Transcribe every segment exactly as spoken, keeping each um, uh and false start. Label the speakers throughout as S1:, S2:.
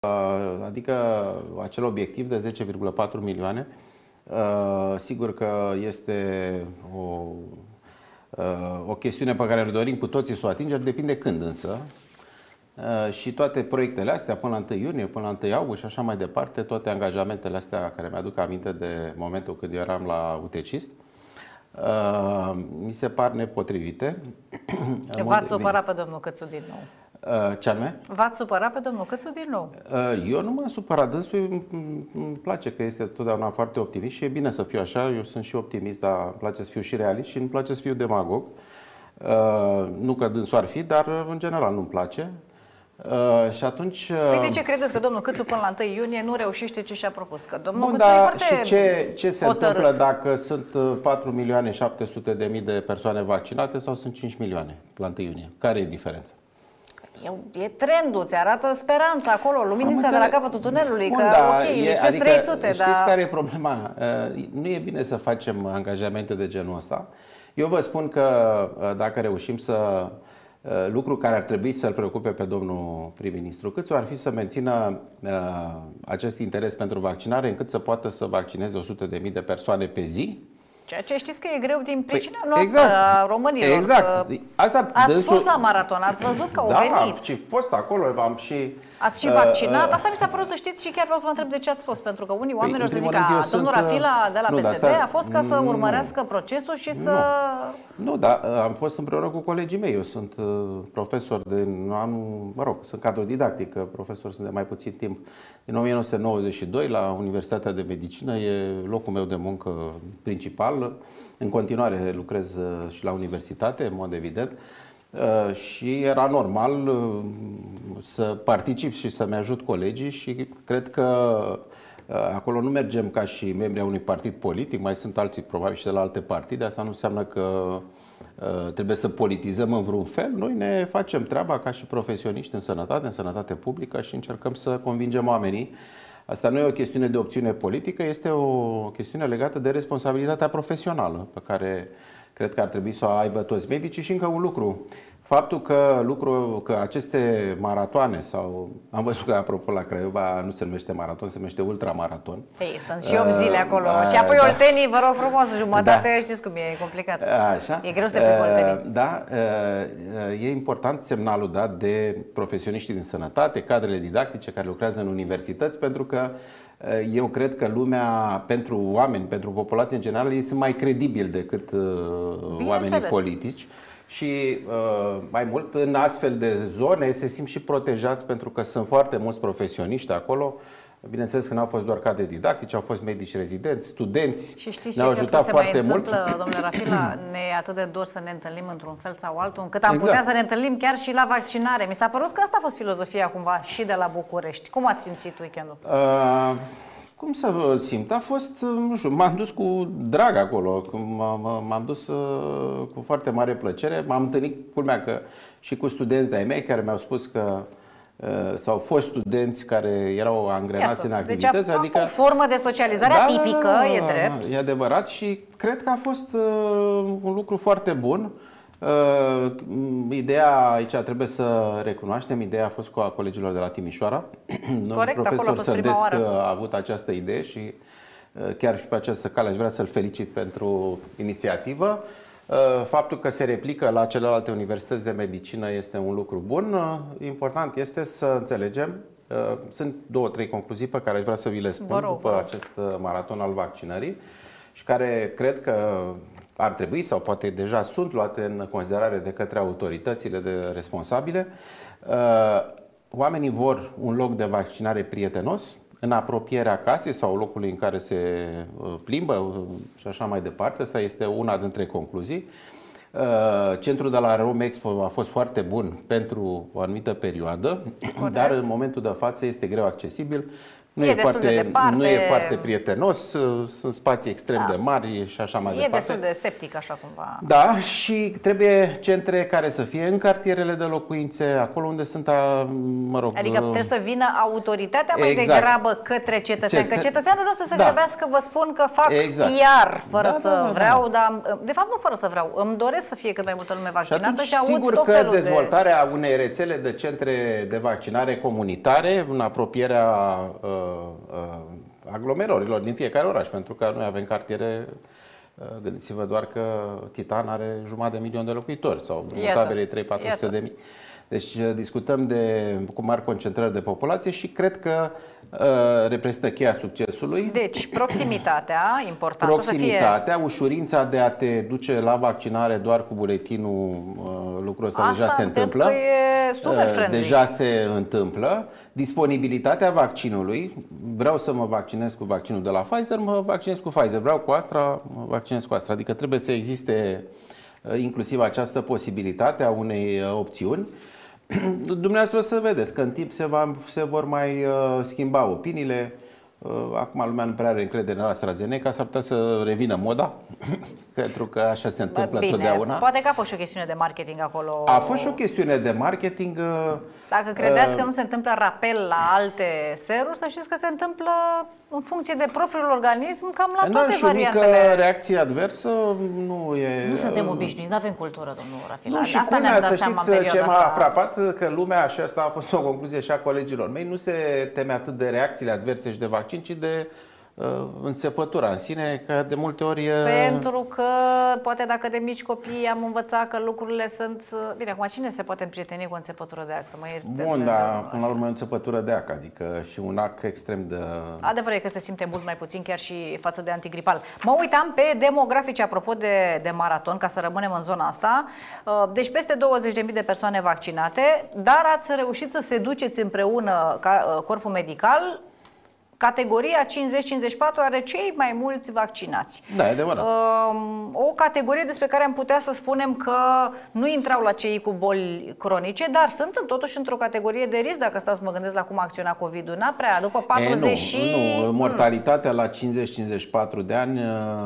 S1: Adică acel obiectiv de zece virgulă patru milioane, sigur că este o, o chestiune pe care îl dorim cu toții să o atingem, depinde când însă. Și toate proiectele astea, până la întâi iunie, până la întâi august și așa mai departe, toate angajamentele astea care mi-aduc aminte de momentul când eu eram la U T C I S T, mi se par nepotrivite.
S2: V-ați supărat pe domnul Câțu din nou?
S1: Ce anume?
S2: V-ați supărat pe domnul Câțu din nou?
S1: Eu nu m-am supărat, dânsul îmi place că este totdeauna foarte optimist și e bine să fiu așa, eu sunt și optimist, dar îmi place să fiu și realist și îmi place să fiu demagog. Nu că dânsul ar fi, dar în general nu-mi place. Uh, și atunci... Uh...
S2: Păi de ce credeți că domnul Câțu până la întâi iunie nu reușește ce și-a propus? Că domnul
S1: Bun,
S2: Câțu
S1: da,
S2: e foarte
S1: și ce, ce se
S2: hotărât.
S1: întâmplă dacă sunt patru milioane șapte sute de mii de persoane vaccinate sau sunt cinci milioane la întâi iunie? Care e diferența?
S2: E, e trendul, ți arată speranța acolo, luminița de la capătul tunelului,
S1: Bun,
S2: că
S1: da,
S2: ok,
S1: e,
S2: lipsesc
S1: adică,
S2: trei sute,
S1: știți
S2: dar...
S1: care e problema? Uh, nu e bine să facem angajamente de genul ăsta. Eu vă spun că uh, dacă reușim să... Lucru care ar trebui să-l preocupe pe domnul prim-ministru Câțu ar fi să mențină uh, acest interes pentru vaccinare încât să poată să vaccineze o sută de mii de persoane pe zi.
S2: Ceea ce știți că e greu din pricina
S1: păi,
S2: noastră,
S1: exact,
S2: a românilor.
S1: Exact. Asta,
S2: ați
S1: dânsul...
S2: fost la maraton, ați văzut că au
S1: da,
S2: venit.
S1: Da, și fost acolo, am și...
S2: Ați și vaccinat? Asta mi s-a părut să știți și chiar vreau să vă întreb de ce ați fost. Pentru că unii oameni o să zică, domnul Rafila de la
S1: nu,
S2: P S D a fost ca să urmărească nu, procesul și să...
S1: Nu, nu, dar am fost împreună cu colegii mei. Eu sunt profesor de anul, mă rog, sunt cadrodidactic, profesor sunt de mai puțin timp. Din o mie nouă sute nouăzeci și doi la Universitatea de Medicină, e locul meu de muncă principal. În continuare lucrez și la universitate, în mod evident. Uh, și era normal uh, să particip și să-mi ajut colegii și cred că uh, acolo nu mergem ca și membri a unui partid politic, mai sunt alții probabil și de la alte partide, asta nu înseamnă că uh, trebuie să politizăm în vreun fel. Noi ne facem treaba ca și profesioniști în sănătate, în sănătate publică și încercăm să convingem oamenii. Asta nu e o chestiune de opțiune politică, este o chestiune legată de responsabilitatea profesională pe care cred că ar trebui să o aibă toți medicii. Și încă un lucru, faptul că, lucru, că aceste maratoane sau, am văzut că apropo la Craiova nu se numește maraton, se numește ultramaraton.
S2: Ei, sunt și opt zile acolo uh, și apoi da. Oltenii, vă rog frumos, jumătate, da. Știți cum e, e complicat.
S1: Așa.
S2: E greu să te plic oltenii.
S1: Da, e important semnalul dat de profesioniștii din sănătate, cadrele didactice care lucrează în universități, pentru că eu cred că lumea, pentru oameni, pentru populație în general, ei sunt mai credibili decât Bine oamenii înțeles. politici. Și uh, mai mult, în astfel de zone se simt și protejați pentru că sunt foarte mulți profesioniști acolo. Bineînțeles că n-au fost doar cadre didactice, au fost medici rezidenți, studenți.
S2: Și știți
S1: ne-au
S2: ce
S1: ajutat foarte
S2: se mai
S1: mult.
S2: Întâmplă, domnule Rafila, ne e atât de dor să ne întâlnim într-un fel sau altul, încât am
S1: exact.
S2: putea să ne întâlnim chiar și la vaccinare. Mi s-a părut că asta a fost filozofia cumva și de la București. Cum ați simțit weekendul?
S1: Uh... Cum să vă simt? A fost, nu știu, m-am dus cu drag acolo, m-am dus uh, cu foarte mare plăcere. M-am întâlnit, culmea că și cu studenți de-ai mei care mi-au spus că uh, sau fost studenți care erau angrenați Iată, în activități.
S2: Deci
S1: adică
S2: o formă de socializare
S1: da,
S2: atipică, e drept.
S1: E adevărat și cred că a fost uh, un lucru foarte bun. Uh, ideea aici trebuie să recunoaștem, ideea a fost cu a colegilor de la Timișoara.
S2: Corect,
S1: profesor Săndesc a avut această idee și uh, chiar și pe această cale aș vrea să-l felicit pentru inițiativă. Uh, faptul că se replică la celelalte universități de medicină este un lucru bun. Uh, important este să înțelegem, uh, sunt două, trei concluzii pe care aș vrea să vi le spun rog, după acest maraton al vaccinării și care cred că ar trebui sau poate deja sunt luate în considerare de către autoritățile de responsabile. Oamenii vor un loc de vaccinare prietenos, în apropierea casei sau locului în care se plimbă și așa mai departe. Asta este una dintre concluzii. Centrul de la Rome Expo a fost foarte bun pentru o anumită perioadă, Corect. dar în momentul de față este greu accesibil. Nu e, e, foarte, de nu e foarte prietenos, sunt spații extrem da. de mari și așa mai
S2: e
S1: departe.
S2: E destul de septic așa cumva.
S1: Da, și trebuie centre care să fie în cartierele de locuințe, acolo unde sunt, a, mă rog...
S2: Adică trebuie să vină autoritatea mai exact. degrabă către cetățean, că cetățeanul nu o să se da. grăbească, vă spun că fac exact. P R fără da, să da, da, vreau, da. dar de fapt nu fără să vreau, îmi doresc doresc să fie cât mai multă lume vaccinată și,
S1: și
S2: aud
S1: sigur
S2: tot
S1: că
S2: felul
S1: dezvoltarea
S2: de...
S1: unei rețele de centre de vaccinare comunitare în apropierea uh, uh, aglomerărilor din fiecare oraș, pentru că noi avem cartiere, uh, gândiți-vă doar că Titan are jumătate de milion de locuitori sau tabele trei patru sute de mii. Deci discutăm de cu mari concentrări de populație și cred că uh, reprezintă cheia succesului.
S2: Deci, proximitatea, importantă
S1: Proximitatea,
S2: să fie...
S1: ușurința de a te duce la vaccinare doar cu buletinul, uh, lucrul ăsta
S2: Asta
S1: deja se întâmplă.
S2: e super friendly.
S1: Deja se întâmplă. Disponibilitatea vaccinului. Vreau să mă vaccinez cu vaccinul de la Pfizer, mă vaccinez cu Pfizer. Vreau cu Astra, mă vaccinez cu Astra. Adică trebuie să existe inclusiv această posibilitate a unei opțiuni. Dumneavoastră o să vedeți că în timp se, va, se vor mai uh, schimba opiniile. Uh, acum lumea nu prea are încredere în AstraZeneca, s-ar putea să revină moda, pentru că așa se întâmplă
S2: Bine,
S1: totdeauna.
S2: poate că a fost și o chestiune de marketing acolo.
S1: A fost și o chestiune de marketing. Uh,
S2: Dacă credeți uh, că nu se întâmplă rapel la alte seruri, să știți că se întâmplă în funcție de propriul organism, cam la toate
S1: și o
S2: variantele.
S1: mică reacție adversă nu e...
S2: Nu suntem obișnuiți, nu avem cultură, domnul Rafila.
S1: Nu, și
S2: asta ne-am dat
S1: să
S2: seama
S1: știți
S2: în
S1: ce m-a
S2: asta.
S1: frapat, că lumea, și asta a fost o concluzie și a colegilor mei, nu se teme atât de reacțiile adverse și de vaccin, ci de uh, înțepătura în sine, că de multe ori... Uh...
S2: Pentru că, poate dacă de mici copii am învățat că lucrurile sunt... Bine, acum cine se poate împrieteni cu o înțepătură de ac, să mă ierte
S1: Bun, dar până la urmă e o înțepătură de ac, adică și un ac extrem de...
S2: Adevărul e că se simte mult mai puțin chiar și față de antigripal. Mă uitam pe demografice, apropo de, de maraton, ca să rămânem în zona asta. Deci peste douăzeci de mii de persoane vaccinate, dar ați reușit să seduceți împreună ca corpul medical. Categoria cincizeci cincizeci și patru are cei mai mulți vaccinați.
S1: Da, e adevărat.
S2: O categorie despre care am putea să spunem că nu intrau la cei cu boli cronice, dar sunt totuși într-o categorie de risc, dacă stau să mă gândesc la cum acționa COVID-ul. N-a prea, după patruzeci
S1: e, nu, nu. Mortalitatea la cincizeci cincizeci și patru de ani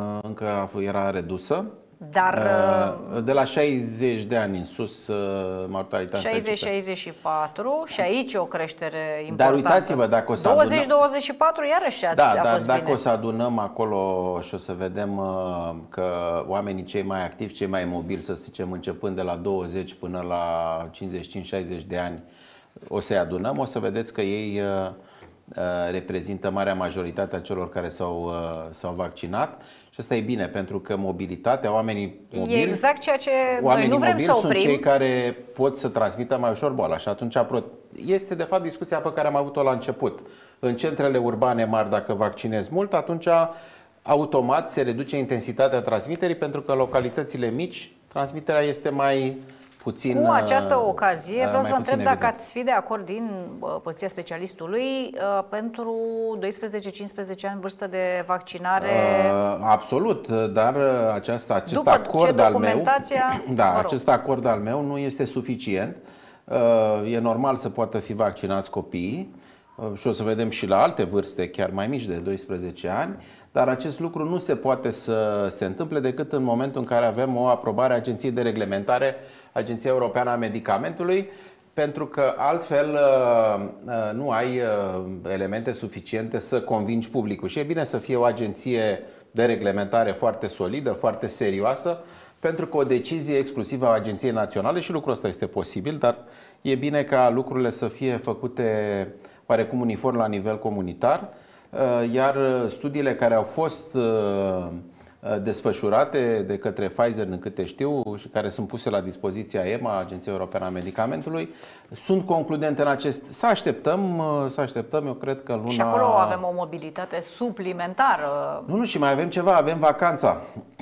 S1: încă era redusă.
S2: Dar
S1: de la șaizeci de ani în sus, mortalitatea
S2: șaizeci șaizeci și patru și aici o creștere importantă.
S1: Dar uitați-vă, dacă o să
S2: douăzeci douăzeci și patru iarăși ați,
S1: da,
S2: a
S1: dar
S2: fost
S1: dacă
S2: bine.
S1: o să adunăm acolo și o să vedem că oamenii cei mai activi, cei mai mobili, să zicem, începând de la douăzeci până la cincizeci și cinci șaizeci de ani, o să-i adunăm, o să vedeți că ei reprezintă marea majoritate a celor care s-au, s-au vaccinat și asta e bine, pentru că mobilitatea, oamenii mobili,
S2: e exact ceea ce
S1: oamenii
S2: noi nu vrem
S1: mobili
S2: să oprim.
S1: sunt cei care pot să transmită mai ușor boala și atunci este de fapt discuția pe care am avut-o la început. În centrele urbane mari, dacă vaccinezi mult, atunci automat se reduce intensitatea transmiterii, pentru că în localitățile mici transmiterea este mai puțin.
S2: Cu această ocazie vreau să vă întreb
S1: evident.
S2: dacă ați fi de acord din uh, poziția specialistului uh, pentru doisprezece cincisprezece ani vârstă de vaccinare.
S1: Uh, absolut, dar aceasta, acest
S2: După
S1: acord al meu, da,
S2: mă rog.
S1: acest acord al meu nu este suficient. Uh, e normal să poată fi vaccinați copiii. Și o să vedem și la alte vârste, chiar mai mici de doisprezece ani, dar acest lucru nu se poate să se întâmple decât în momentul în care avem o aprobare a Agenției de Reglementare, Agenția Europeană a Medicamentului, pentru că altfel nu ai elemente suficiente să convingi publicul. Și e bine să fie o agenție de reglementare foarte solidă, foarte serioasă, pentru că o decizie exclusivă a Agenției Naționale, și lucrul ăsta este posibil, dar e bine ca lucrurile să fie făcute oarecum uniform la nivel comunitar, iar studiile care au fost desfășurate de către Pfizer, din câte știu, și care sunt puse la dispoziția E M A, Agenția Europeană a Medicamentului, sunt concludente în acest... Să așteptăm, să așteptăm, eu cred că în luna...
S2: Și acolo avem o mobilitate suplimentară.
S1: Nu, nu, și mai avem ceva, avem vacanța.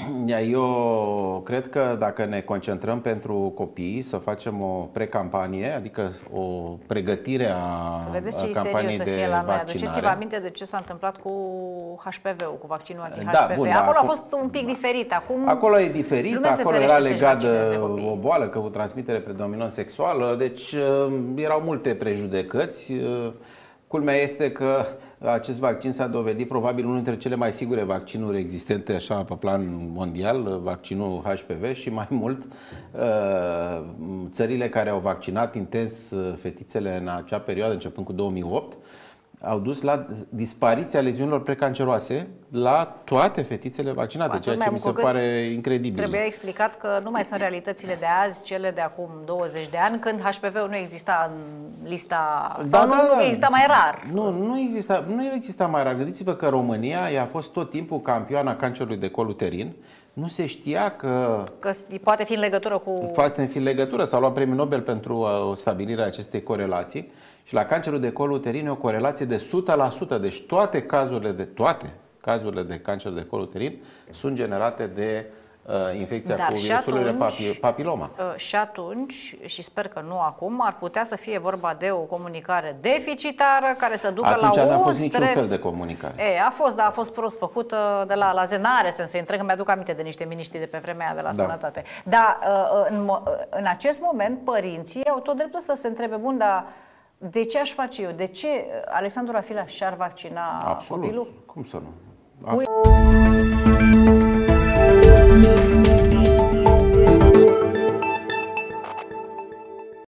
S1: Eu cred că dacă ne concentrăm pentru copii, să facem o precampanie, adică o pregătire a
S2: să vedeți ce
S1: campaniei
S2: să
S1: de
S2: fie la noi.
S1: vaccinare.
S2: Aduceți-vă aminte de ce s-a întâmplat cu H P V-ul, cu vaccinul anti-H P V.
S1: Da, bun, da,
S2: acolo
S1: acum...
S2: a fost un pic diferit. Acum
S1: acolo e diferit,
S2: lumea
S1: acolo
S2: se
S1: era
S2: ferește
S1: legat
S2: să-și vaccineze
S1: de
S2: copiii.
S1: o boală, că o transmitere predominant sexuală, deci erau multe prejudecăți. Culmea este că acest vaccin s-a dovedit probabil unul dintre cele mai sigure vaccinuri existente așa pe plan mondial, vaccinul H P V, și mai mult țările care au vaccinat intens fetițele în acea perioadă, începând cu două mii opt, au dus la dispariția leziunilor precanceroase la toate fetițele vaccinate, ceea ce mi se pare incredibil.
S2: Trebuia explicat că nu mai sunt realitățile de azi, cele de acum douăzeci de ani, când H P V-ul nu exista în lista,
S1: da,
S2: sau
S1: da,
S2: nu,
S1: da.
S2: exista mai rar.
S1: Nu, nu exista, nu exista mai rar. Gândiți-vă că România ea a fost tot timpul campioana cancerului de col uterin. Nu se știa că...
S2: Că poate fi în legătură cu...
S1: Poate fi în legătură. S-a luat premiul Nobel pentru stabilirea acestei corelații. Și la cancerul de col uterin e o corelație de o sută la sută. Deci toate cazurile de, toate cazurile de cancer de col uterin sunt generate de uh, infecția
S2: Dar
S1: cu virusul de papi, papiloma.
S2: Uh, și atunci, și sper că nu acum, ar putea să fie vorba de o comunicare deficitară care să ducă
S1: atunci
S2: la un
S1: n-a fost
S2: stres.
S1: niciun fel de comunicare.
S2: E, a fost, dar a fost prost făcută de la, la zenare, să se întreg, mi-aduc aminte de niște miniștri de pe vremea aia de la da. Sănătate. Dar uh, în, în acest moment, părinții au tot dreptul să se întrebe, bun, dar de ce aș face eu? De ce Alexandru Rafila și-ar vaccina
S1: Absolut.
S2: copilul?
S1: Cum să nu? Absolut.